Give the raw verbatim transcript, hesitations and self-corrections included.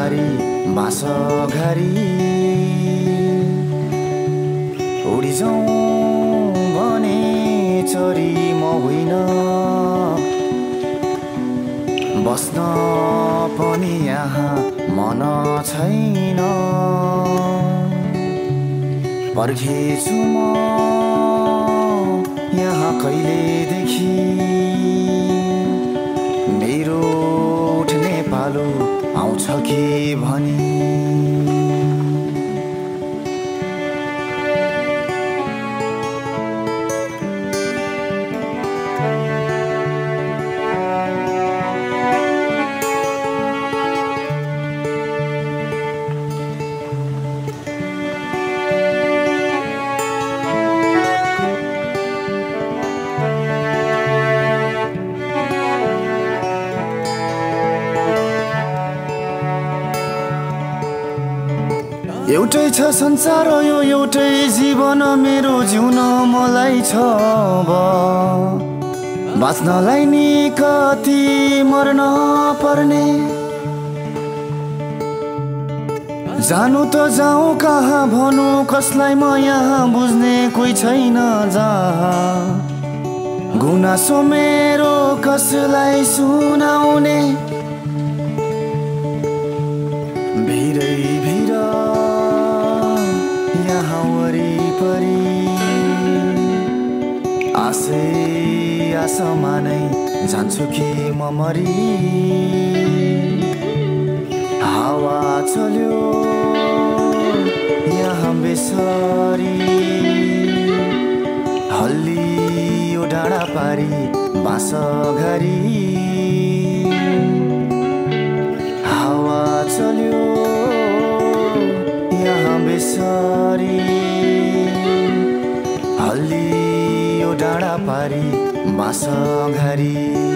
पारी बाँस घारी उडी जाउँ भने चरी म होइन बस्न पनि यहाँ मन छैन पर्खेछु म यहाँ कहिलेदेखि मेरो उठ्ने पालो आउँछ कि भनी एउटै छ संसार यो एउटै जीवन मेरो जिउन मलाई छ अब बाँच्नलाई नि कति मर्न पर्ने जानु त जाउँ कहाँ भनु कसलाई म यहाँ बुझ्ने कोही छैन जहाँ गुनासो मेरो कसलाई सुनाउने भिरै भिर यहाँ वरिपरि आशै आशामा नै जान्छु कि म मरी हावा चल्यो यहाँ बेसरी हल्लियो डाँडा पारी बाँस घारी हावा चल्यो यहाँ बेसरी हल्लियो डाँडा पारी बाँस घारी